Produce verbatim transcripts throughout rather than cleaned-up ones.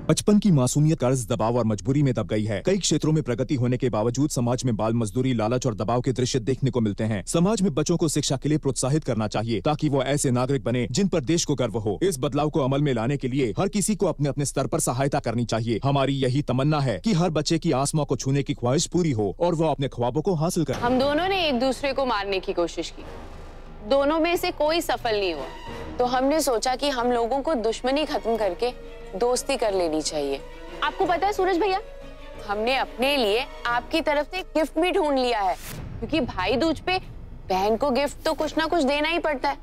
बचपन की मासूमियत कर्ज, दबाव और मजबूरी में दब गई है। कई क्षेत्रों में प्रगति होने के बावजूद समाज में बाल मजदूरी, लालच और दबाव के दृश्य देखने को मिलते हैं। समाज में बच्चों को शिक्षा के लिए प्रोत्साहित करना चाहिए ताकि वो ऐसे नागरिक बने जिन पर देश को गर्व हो। इस बदलाव को अमल में लाने के लिए हर किसी को अपने अपने स्तर पर सहायता करनी चाहिए। हमारी यही तमन्ना है कि हर बच्चे की आसमां को छूने की ख्वाहिश पूरी हो और वो अपने ख्वाबों को हासिल करे। हम दोनों ने एक दूसरे को मारने की कोशिश की, दोनों में से कोई सफल नहीं हुआ, तो हमने सोचा कि हम लोगों को दुश्मनी खत्म करके दोस्ती कर लेनी चाहिए। आपको पता है सूरज भैया, हमने अपने लिए आपकी तरफ से गिफ्ट भी ढूंढ लिया है, क्योंकि भाई दूज पे बहन को गिफ्ट तो कुछ ना कुछ देना ही पड़ता है।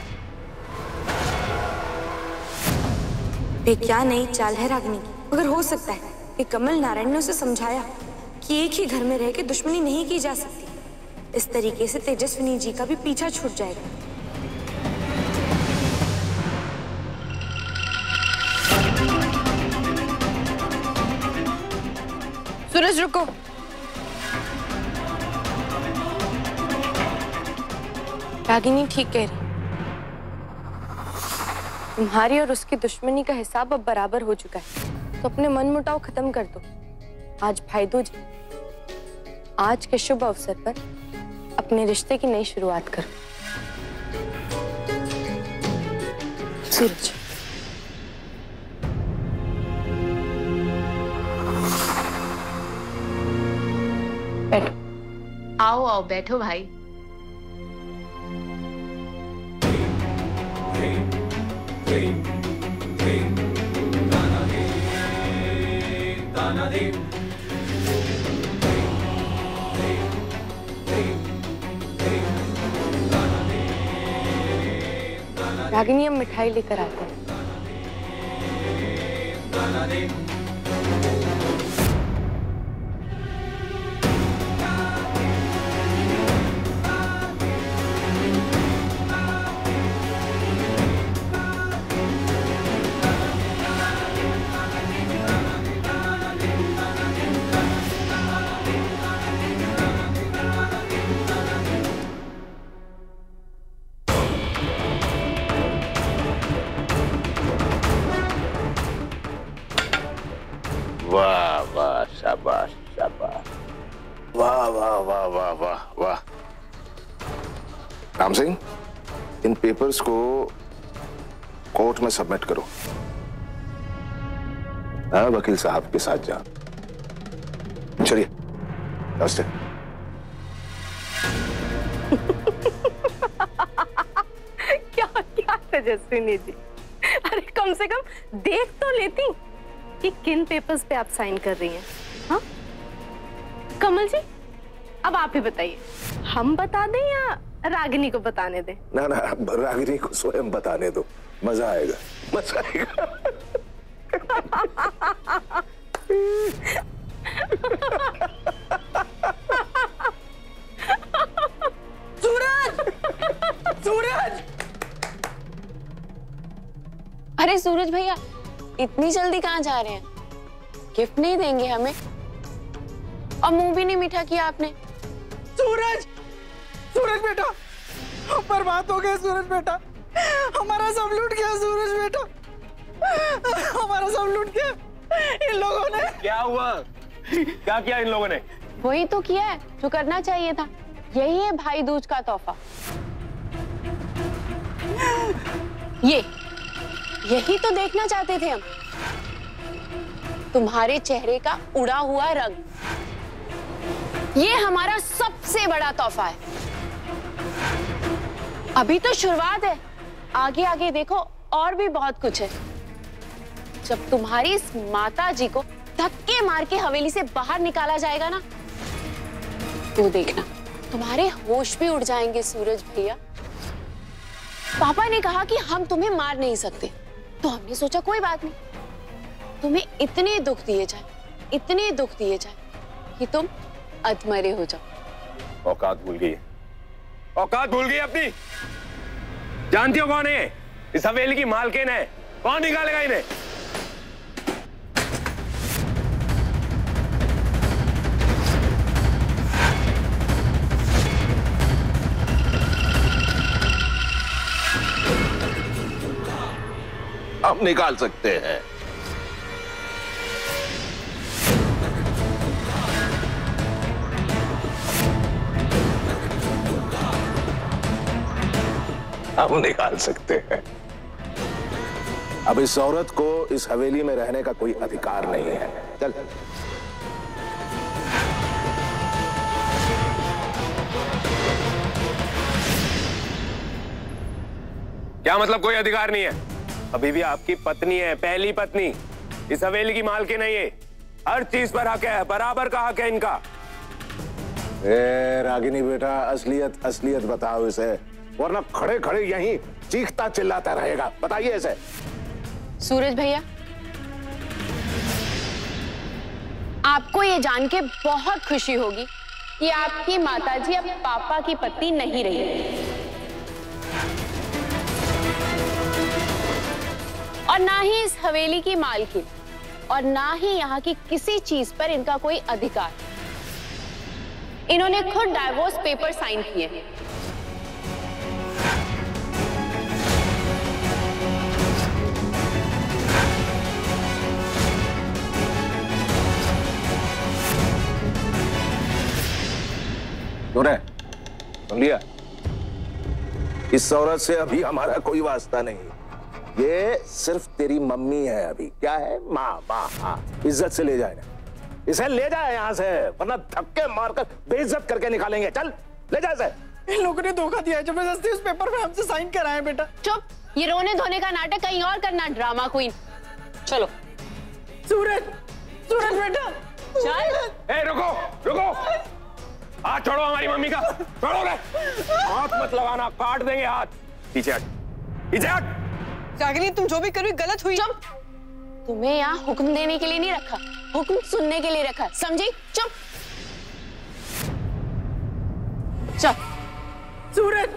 ये क्या नई चाल है रागिनी की? अगर हो सकता है कि कमल नारायण ने उसे समझाया कि एक ही घर में रह के दुश्मनी नहीं की जा सकती, इस तरीके से तेजस्विनी जी का भी पीछा छूट जाएगा। सूरज रुको। रागिनी ठीक कह रही, तुम्हारी और उसकी दुश्मनी का हिसाब अब बराबर हो चुका है, तो अपने मनमुटाव खत्म कर दो। आज भाई दूज, आज के शुभ अवसर पर अपने रिश्ते की नई शुरुआत करो। सूरज, बैठो। आओ आओ बैठो भाई। रागिनी, हम मिठाई लेकर आते हैं। वाह वाह, शाबाश शाबाश, वाह वाह वाह वाह वाह वाह। राम सिंह, इन पेपर्स को कोर्ट में सबमिट करो। हाँ, वकील साहब के साथ जा। चलिए, नमस्ते। क्या क्या तेजस्विनी जी, अरे कम से कम देख तो लेती कि किन पेपर्स पे आप साइन कर रही हैं। हाँ कमल जी, अब आप ही बताइए, हम बता दें या रागिनी को बताने दें? ना ना, रागिनी को स्वयं बताने दो, मजा आएगा, मजा आएगा। सूरज, सूरज! अरे सूरज भैया, इतनी जल्दी कहाँ जा रहे हैं? गिफ्ट नहीं देंगे हमें? और मुंह भी नहीं मीठा किया आपने। सूरज, सूरज बेटा, हम बर्बाद हो गए। सूरज बेटा, हमारा सब लूट गया। सूरज बेटा, हमारा सब लूट गया इन लोगों ने। क्या हुआ? क्या किया इन लोगों ने? वही तो किया है जो करना चाहिए था। यही है भाई दूज का तोहफा। ये यही तो देखना चाहते थे हम, तुम्हारे चेहरे का उड़ा हुआ रंग। ये हमारा सबसे बड़ा तोहफा है। अभी तो शुरुआत है, आगे आगे देखो और भी बहुत कुछ है। जब तुम्हारी इस माता जी को धक्के मार के हवेली से बाहर निकाला जाएगा ना, तो देखना तुम्हारे होश भी उड़ जाएंगे सूरज भैया। पापा ने कहा कि हम तुम्हें मार नहीं सकते, तो हमने सोचा कोई बात नहीं, तुम्हें इतने दुख दिए जाए, इतने दुख दिए जाए कि तुम अधमरे हो जाओ। औकात भूल गई, औकात भूल गई अपनी। जानती हो कौन है इस हवेली की मालकिन? है कौन? निकालेगा इन्हें? हम निकाल सकते हैं। हम निकाल सकते हैं। अब इस औरत को इस हवेली में रहने का कोई अधिकार नहीं है। चल। क्या मतलब कोई अधिकार नहीं है? अभी भी आपकी पत्नी है, पहली पत्नी, इस हवेली की मालकिन नहीं है। हर चीज पर हक है, बराबर का हक है इनका। ए रागिनी बेटा, असलियत असलियत बताओ इसे, वरना खड़े खड़े यहीं चीखता चिल्लाता रहेगा। बताइए इसे। सूरज भैया, आपको ये जान के बहुत खुशी होगी कि आपकी माताजी अब पापा की पत्नी नहीं रही और ना ही इस हवेली की मालकिन और ना ही यहाँ की किसी चीज पर इनका कोई अधिकार। इन्होंने खुद डाइवोर्स पेपर साइन किए हैं। सुने, सुन लिया? इस औरत से अभी हमारा कोई वास्ता नहीं। ये सिर्फ तेरी मम्मी है अभी। क्या है? माँ। माँ। हाँ, इज्जत से ले जाए ना, इसे ले जाए यहाँ से, वरना धक्के मारकर बेइज्जत करके निकालेंगे। चल ले जाए इसे। इन लोगों ने धोखा दिया है, जबरदस्ती उस पेपर पे हमसे साइन कराए। बेटा चुप, ये रोने धोने का नाटक कहीं और करना, ड्रामा क्वीन। चलो। सूरज, सूरज बेटा चल। ए, रुको रुको, हाथ छोड़ो हमारी मम्मी का, छोड़ो रे। हाथ मत लगाना, काट देंगे हाथ। पीछे हट, पीछे हट। रागिनी, तुम जो भी करो गलत हुई। चुप, तुम्हें यहाँ हुक्म देने के लिए नहीं रखा, हुक्म सुनने के लिए रखा, समझी? चुप। चल। सूरज,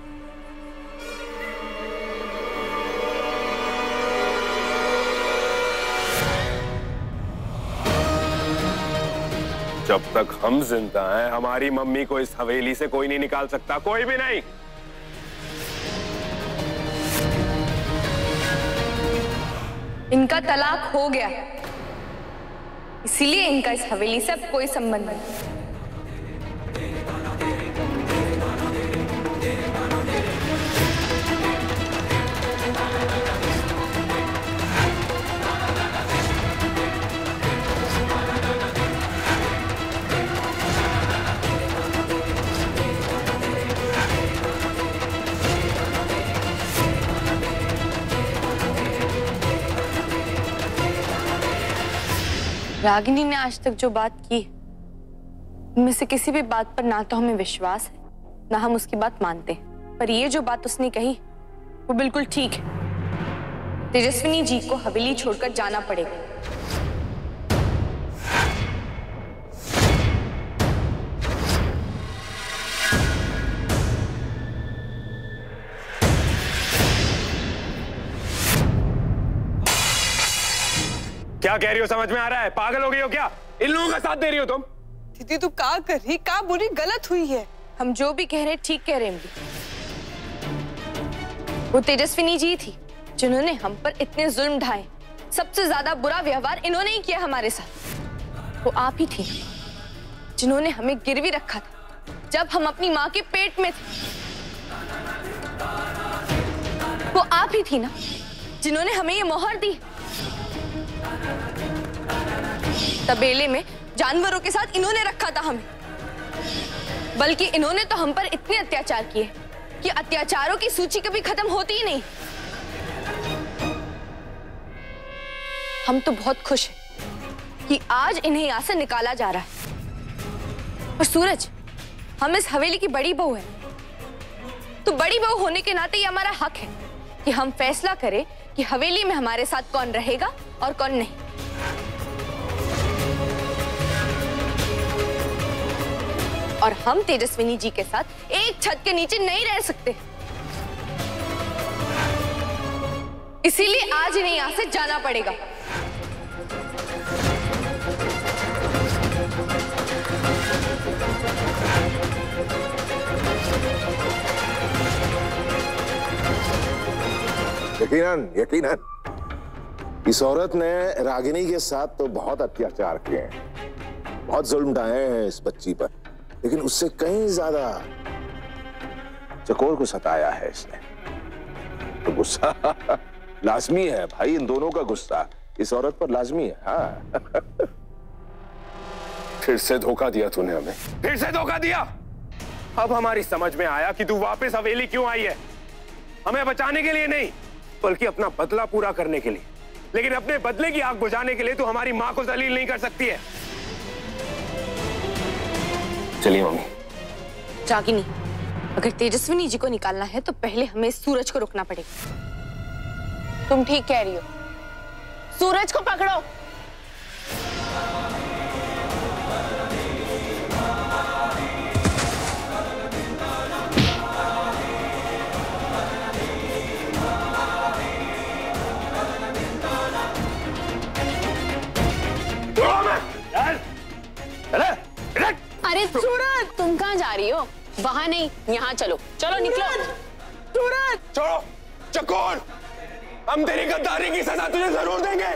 जब तक हम जिंदा हैं, हमारी मम्मी को इस हवेली से कोई नहीं निकाल सकता, कोई भी नहीं। इनका तलाक हो गया, इसीलिए इनका इस हवेली से अब कोई संबंध नहीं। रागिनी ने आज तक जो बात की, उनमें से किसी भी बात पर ना तो हमें विश्वास है, ना हम उसकी बात मानते हैं। पर ये जो बात उसने कही, वो बिल्कुल ठीक है। तेजस्विनी जी को हवेली छोड़कर जाना पड़ेगा। क्या कह रही हो, समझ में आ रहा है? पागल हो गई हो क्या? इन लोगों का साथ दे रही हो तुम? दीदी तू क्या कर रही? क्या बुरी गलत हुई है? हम जो भी कह रहे ठीक कह रहे हैं। वो तेजस्विनी जी थी जिन्होंने हम पर इतने जुल्म ढाए। सबसे ज्यादा बुरा व्यवहार इन्होंने ही किया हमारे साथ। वो आप ही थी जिन्होंने हमें गिरवी रखा था जब हम अपनी माँ के पेट में थे। वो आप ही थी ना जिन्होंने हमें ये मोहर दी। तबेले में जानवरों के साथ इन्होंने रखा था हमें। बल्कि इन्होंने तो हम पर इतने अत्याचार किए कि अत्याचारों की सूची कभी खत्म होती ही नहीं। हम तो बहुत खुश हैं कि आज इन्हें यहां से निकाला जा रहा है। और सूरज, हम इस हवेली की बड़ी बहू है, तो बड़ी बहू होने के नाते ये हमारा हक है कि हम फैसला करें कि हवेली में हमारे साथ कौन रहेगा और कौन नहीं। और हम तेजस्विनी जी के साथ एक छत के नीचे नहीं रह सकते, इसीलिए आज इन्हें यहां से जाना पड़ेगा। यकीनन यकीनन इस औरत ने रागिनी के साथ तो बहुत अत्याचार किए हैं, बहुत जुल्म ढाए हैं इस बच्ची पर, लेकिन उससे कहीं ज्यादा चकोर को सताया है इसने। तो गुस्सा लाजमी है भाई, इन दोनों का गुस्सा इस औरत पर लाजमी है। हाँ फिर से धोखा दिया तूने हमें, फिर से धोखा दिया। अब हमारी समझ में आया कि तू वापस हवेली क्यों आई है। हमें बचाने के लिए नहीं, बल्कि अपना बदला पूरा करने के लिए। लेकिन अपने बदले की आग बुझाने के लिए तू हमारी मां को जलील नहीं कर सकती है। चलिए मम्मी। रागिनी, अगर तेजस्विनी जी को निकालना है तो पहले हमें सूरज को रोकना पड़ेगा। तुम ठीक कह रही हो, सूरज को पकड़ो। अरे सूरज, तुम कहाँ जा रही हो? वहां नहीं, यहाँ चलो। चलो निकलो। सूरज, छोड़ो चकोर, हम तेरी गद्दारी की सजा तुझे जरूर देंगे।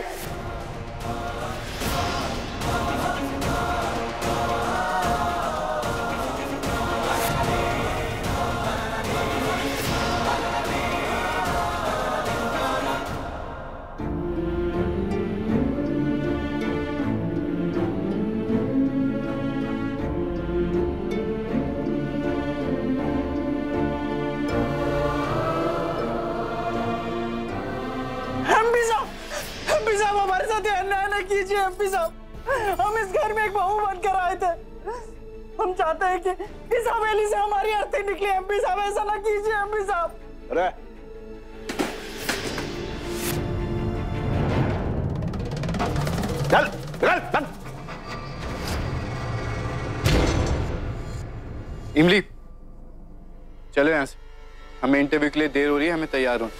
हमारे साथ अन्याय न कीजिए एमपी साहब, हम इस घर में एक बहू बनकर आए थे। हम चाहते हैं कि इस हवेली से हमारी अर्थी निकली। एमपी साहब ऐसा ना कीजिए एमपी साहब। अरे चल चल चल। इमली चलो यहाँ से, हमें इंटरव्यू के लिए देर हो रही है, हमें तैयार हो।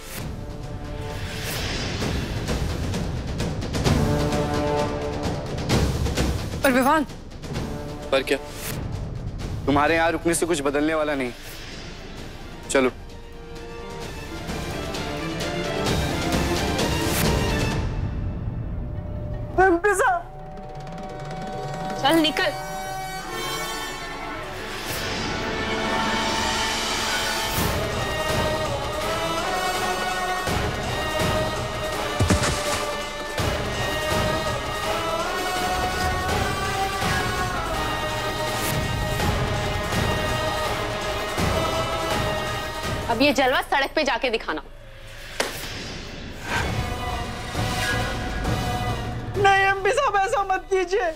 पर विवान, पर क्या? तुम्हारे यहाँ रुकने से कुछ बदलने वाला नहीं। चलो। एमपी साहब, चल निकल। अब ये जलवा सड़क पे जाके दिखाना। नहीं एमपी साहब, ऐसा मत कीजिए।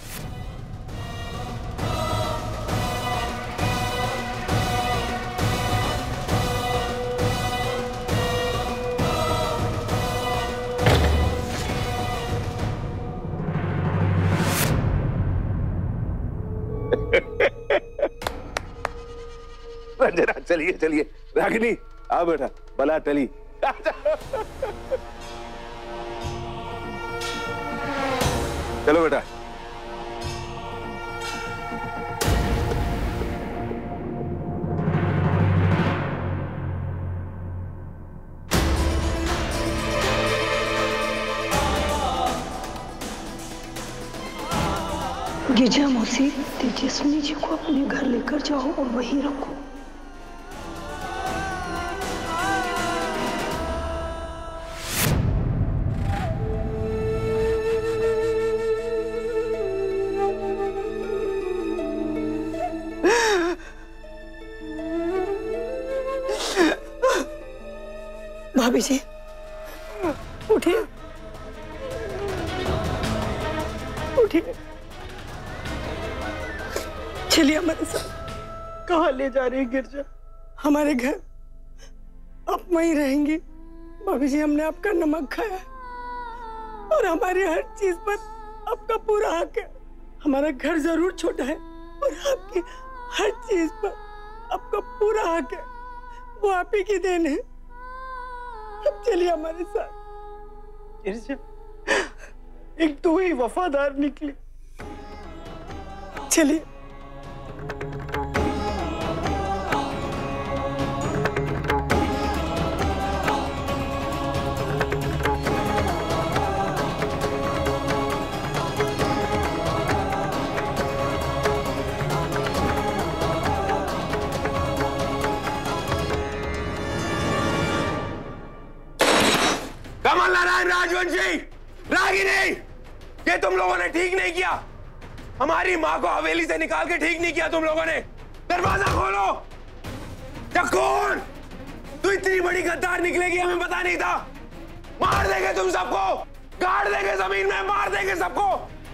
रंजना चलिए चलिए। रागिनी आ बेटा, बला टली। चलो बेटा। गिरजा मौसी, तेजस्विनी जी को अपने घर लेकर जाओ और वहीं रखो। भाभी जी उठिए, उठिए, चलिए हमारे साथ। कहाँ ले जा रही है गिरजा? हमारे घर आप वहीं रहेंगी। भाभी जी, हमने आपका नमक खाया और हमारी हर चीज पर आपका पूरा हक है। हमारा घर जरूर छोटा है और आपकी हर चीज पर आपका पूरा हक है। वो आप ही की देन है। अब चलिए हमारे साथ। गिरजा, एक तू ही वफादार निकली। चलिए। कमल नारायण राजवंशी, रागिनी, ये तुम लोगों ने ठीक नहीं किया। हमारी माँ को हवेली से निकाल के ठीक नहीं किया तुम लोगों ने। दरवाजा खोलो। चक्कून, तू इतनी बड़ी गद्दार निकलेगी हमें पता नहीं था। मार देंगे तुम सबको, गाड़ देंगे जमीन में, मार देंगे सबको।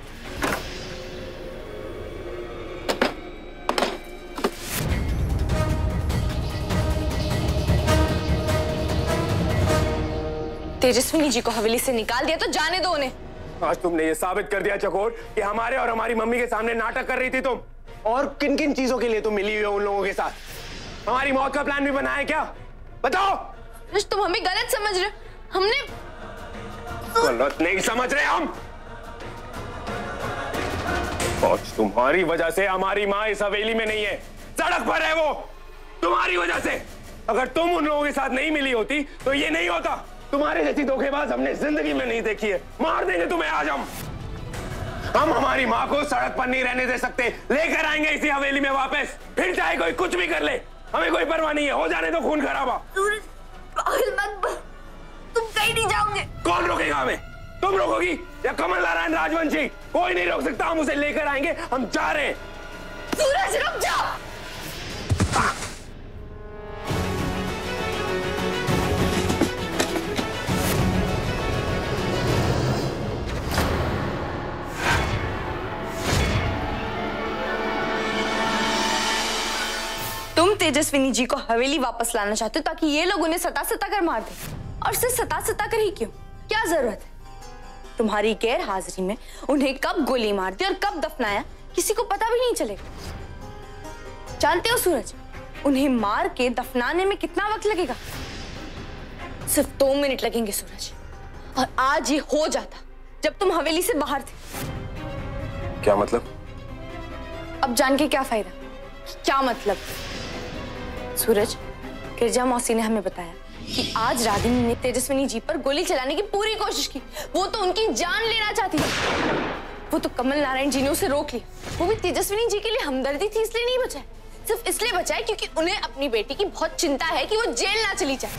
तेजस्विनी जी को हवेली से निकाल दिया तो जाने दो उन्हें। आज तुमने ये साबित कर दिया चकोर कि हमारे और हमारी मम्मी के सामने नाटक कर रही थी तुम। और किन किन चीजों के लिए तुम मिली हुई हो उन लोगों के साथ? हमारी मौत का प्लान भी बनाया क्या? बताओ। तुम हमें गलत समझ रहे हो। हमने गलत नहीं समझ रहे हम। आज तुम्हारी वजह से हमारी माँ इस हवेली में नहीं है, सड़क पर है वो, तुम्हारी वजह से। अगर तुम उन लोगों के साथ नहीं मिली होती तो ये नहीं होता। तुम्हारे जैसी धोखेबाज हमने जिंदगी में नहीं देखी है। मार देंगे तुम्हें आज हम। हम हमारी माँ को सड़क पर नहीं रहने दे सकते, लेकर आएंगे इसी हवेली में वापस। फिर चाहे कोई कुछ भी कर ले, हमें कोई परवाह नहीं है। हो जाने दो खून खराबा। तुम कहीं नहीं जाओगे। कौन रोकेगा हमें? तुम रोकोगी या कमल नारायण राजवंशी? कोई नहीं रोक सकता। हम उसे लेकर आएंगे, हम जा रहे हैं। सूरज रुक जाओ। तुम तेजस्विनी जी को हवेली वापस लाना चाहते हो ताकि ये लोग उन्हें सता सता कर मार दें। और सिर्फ सता सता कर ही क्यों? क्या जरूरत है? तुम्हारी गैर हाजिरी में उन्हें कब गोली मार दी और कब दफनाया किसी को पता भी नहीं चलेगा। जानते हो सूरज, उन्हें मार के दफनाने में कितना वक्त लगेगा? सिर्फ दो मिनट लगेंगे सूरज। और आज ये हो जाता जब तुम हवेली से बाहर थे। क्या मतलब? अब जान के क्या फायदा? क्या मतलब? सूरज, गिरजा मौसी ने हमें बताया कि आज रागिनी ने तेजस्विनी जी पर गोली चलाने की पूरी कोशिश की। वो तो उनकी जान लेना चाहती थी। वो तो कमल नारायण जी ने उसे रोक लिया। वो भी तेजस्विनी जी के लिए हमदर्दी थी इसलिए नहीं बचाए, सिर्फ इसलिए बचाए क्योंकि उन्हें अपनी बेटी की बहुत चिंता है कि वो जेल ना चली जाए।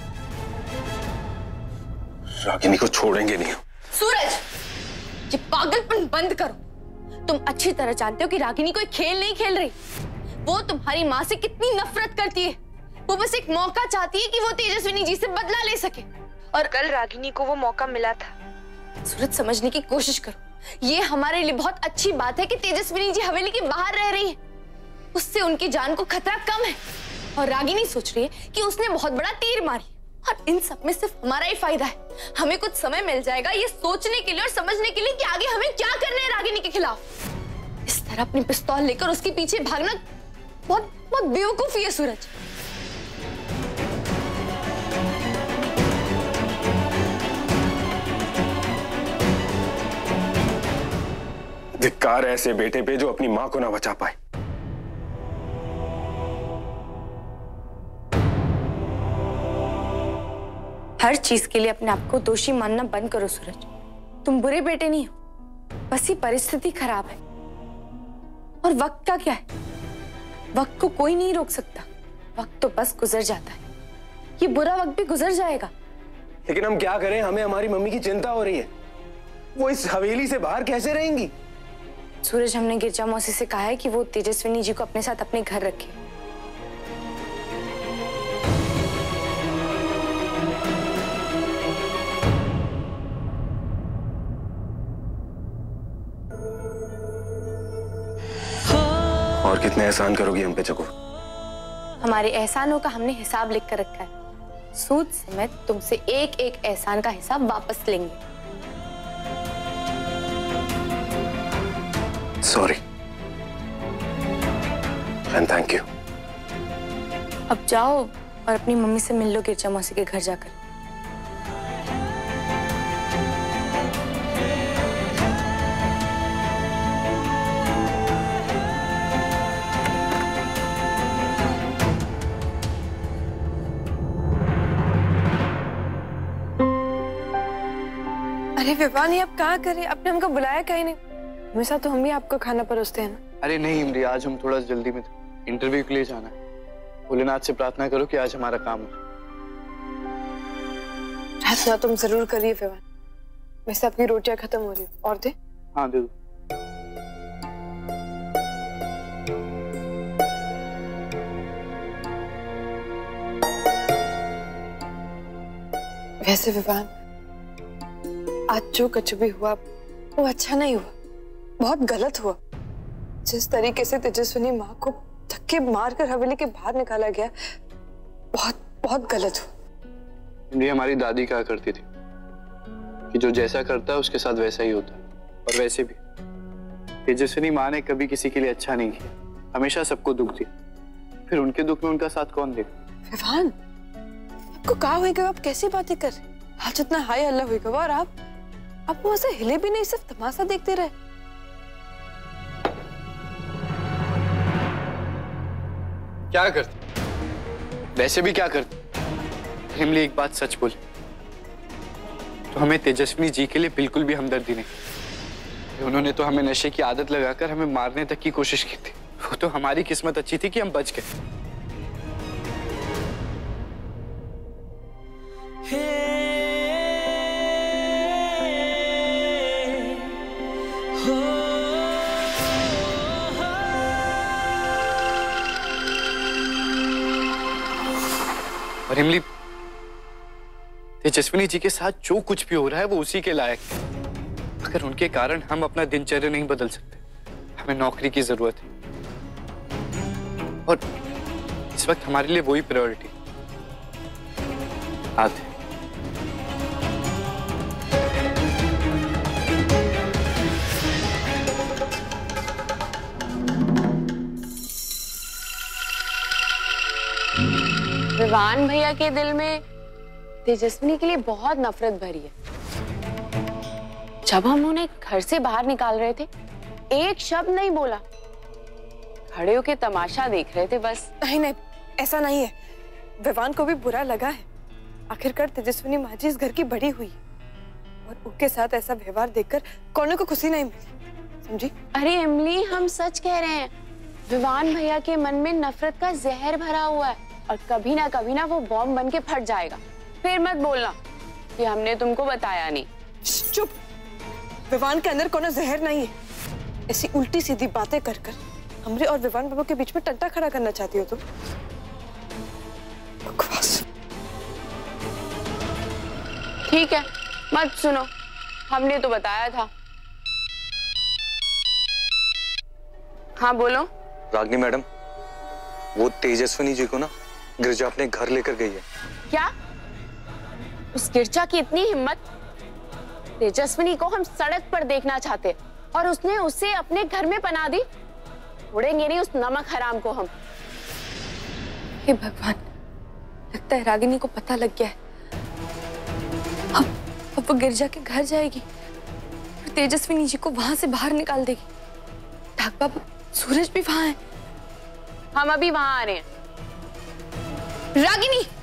रागिनी को छोड़ेंगे नहीं। सूरज, ये पागलपन बंद करो। तुम अच्छी तरह जानते हो कि रागिनी कोई खेल नहीं खेल रही। वो तुम्हारी माँ से कितनी नफरत करती है। वो बस एक मौका चाहती है कि वो तेजस्विनी जी से बदला ले सके। और कल रागिनी को वो मौका मिला था। सूरज, समझने की कोशिश करो। ये हमारे लिए बहुत अच्छी बात है कि तेजस्विनी जी हवेली के बाहर रह रही है। उससे उनकी जान को खतरा कम है। और रागिनी सोच रही है कि उसने बहुत बड़ा तीर मारी। और इन सब में सिर्फ हमारा ही फायदा है। हमें कुछ समय मिल जाएगा ये सोचने के लिए और समझने के लिए कि आगे हमें क्या करना है रागिनी के खिलाफ। इस तरह अपनी पिस्तौल लेकर उसके पीछे भागना बहुत बहुत बेवकूफी है सूरज। धिक्कार ऐसे बेटे पे जो अपनी मां को ना बचा पाए। हर चीज के लिए अपने आप को दोषी मानना बंद करो सूरज। तुम बुरे बेटे नहीं हो, बस ये परिस्थिति खराब है। और वक्त का क्या है? वक्त को कोई नहीं रोक सकता। वक्त तो बस गुजर जाता है। ये बुरा वक्त भी गुजर जाएगा। लेकिन हम क्या करें? हमें हमारी मम्मी की चिंता हो रही है। वो इस हवेली से बाहर कैसे रहेंगी? सूरज, हमने गिरजा मौसी से कहा है कि वो तेजस्विनी जी को अपने साथ अपने घर रखे। और कितने एहसान करोगी हम पे चको? हमारे एहसानों का हमने हिसाब लिख कर रखा है। सूद समेत तुमसे एक एक एहसान का हिसाब वापस लेंगे। Sorry and thank you. अब जाओ और अपनी मम्मी से मिल लो गिरजा मौसी के घर जाकर। अरे विवानी, आप कहाँ करे? आपने हमको बुलाया कहीं नहीं। हमेशा तो हम भी आपको खाना परोसते हैं ना। अरे नहीं इमरी, आज हम थोड़ा जल्दी में थे। इंटरव्यू के लिए जाना है। भोलेनाथ से प्रार्थना करो कि आज हमारा काम हो। प्रार्थना तुम जरूर करिए विवान। वैसे आपकी रोटियां खत्म हो रही और दे। हाँ दे दो। वैसे विवान, आज जो कुछ भी हुआ वो अच्छा नहीं हुआ, बहुत गलत हुआ। जिस तरीके से तेजस्विनी माँ को धक्के मारकर हवेली के बाहर निकाला गया, बहुत बहुत गलत हुआ। ये हमारी दादी कहा करती थी कि जो जैसा करता है उसके साथ वैसा ही होता है। और वैसे भी तेजस्विनी माँ ने कभी किसी के लिए अच्छा नहीं किया, हमेशा सबको दुख दिया। फिर उनके दुख में उनका साथ कौन देगा? विवान, आपको कहा होगा आप कैसी बातें कर रहे? आज इतना हाय अल्लाह होगा और आप आप वहां से हिले भी नहीं, सिर्फ तमाशा देखते रहे। क्या करते? वैसे भी क्या करते? हिमली एक बात सच बोले तो हमें तेजस्विनी जी के लिए बिल्कुल भी हमदर्दी नहीं। उन्होंने तो हमें नशे की आदत लगाकर हमें मारने तक की कोशिश की थी। वो तो हमारी किस्मत अच्छी थी कि हम बच गए। और हिमली, तेजस्विनी जी के साथ जो कुछ भी हो रहा है वो उसी के लायक है। अगर उनके कारण हम अपना दिनचर्या नहीं बदल सकते, हमें नौकरी की जरूरत है और इस वक्त हमारे लिए वही प्रायोरिटी। आते विवान भैया के दिल में तेजस्विनी के लिए बहुत नफरत भरी है। जब हम उन्हें घर से बाहर निकाल रहे थे, एक शब्द नहीं बोला, खड़े होके तमाशा देख रहे थे बस। नहीं नहीं, ऐसा नहीं है। विवान को भी बुरा लगा है। आखिरकार तेजस्विनी माँ जी इस घर की बड़ी हुई और उनके साथ ऐसा व्यवहार देखकर कौन को खुशी नहीं मिली, समझी? अरे इमली, हम सच कह रहे हैं। विवान भैया के मन में नफरत का जहर भरा हुआ है और कभी ना कभी ना वो बॉम्ब बन के फट जाएगा। फिर मत बोलना कि हमने तुमको बताया नहीं। चुप। विवान के अंदर कोनो जहर नहीं है। ऐसी उल्टी सीधी बातें कर कर हमरे और विवान बाबू के बीच में टंटा खड़ा करना चाहती हो तुम? बकवास। ठीक है, मत सुनो, हमने तो बताया था। हाँ बोलो। रागिनी मैडम, वो तेजस्विनी जी को ना गिरजा अपने घर लेकर गई है। क्या? उस गिरजा की इतनी हिम्मत? तेजस्विनी को हम सड़क पर देखना चाहते और उसने उसे अपने घर में पनाह दी। उड़ेंगे नहीं उस नमक हराम को हम। हे भगवान, लगता है रागिनी को पता लग गया है। अब अब वो गिरजा के घर जाएगी और तेजस्विनी जी को वहां से बाहर निकाल देगी। ढाक बाबू, सूरज भी वहां है। हम अभी वहां आ रहे हैं। रागिनी!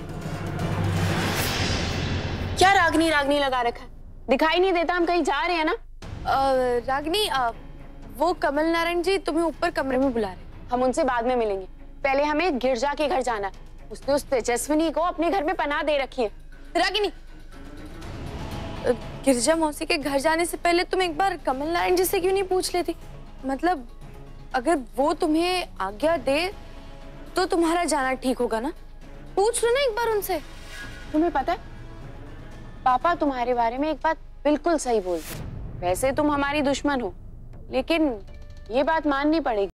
क्या रागिनी रागिनी लगा रखा है? दिखाई नहीं देता हम कहीं जा रहे हैं ना? आ, रागिनी, आ, वो कमल नारायण जी तुम्हें ऊपर कमरे में बुला रहे। हम उनसे बाद में मिलेंगे। पहले हमें गिरजा के घर जाना है। उसने उस तेजस्विनी को अपने घर में पनाह दे रखी है। रागिनी, गिरजा मौसी के घर जाने से पहले तुम एक बार कमल नारायण जी से क्यों नहीं पूछ लेती? मतलब अगर वो तुम्हें आज्ञा दे तो तुम्हारा जाना ठीक होगा ना? पूछ लो ना एक बार उनसे। तुम्हें पता है, पापा तुम्हारे बारे में एक बात बिल्कुल सही बोलते हैं। वैसे तुम हमारी दुश्मन हो, लेकिन ये बात माननी पड़ेगी।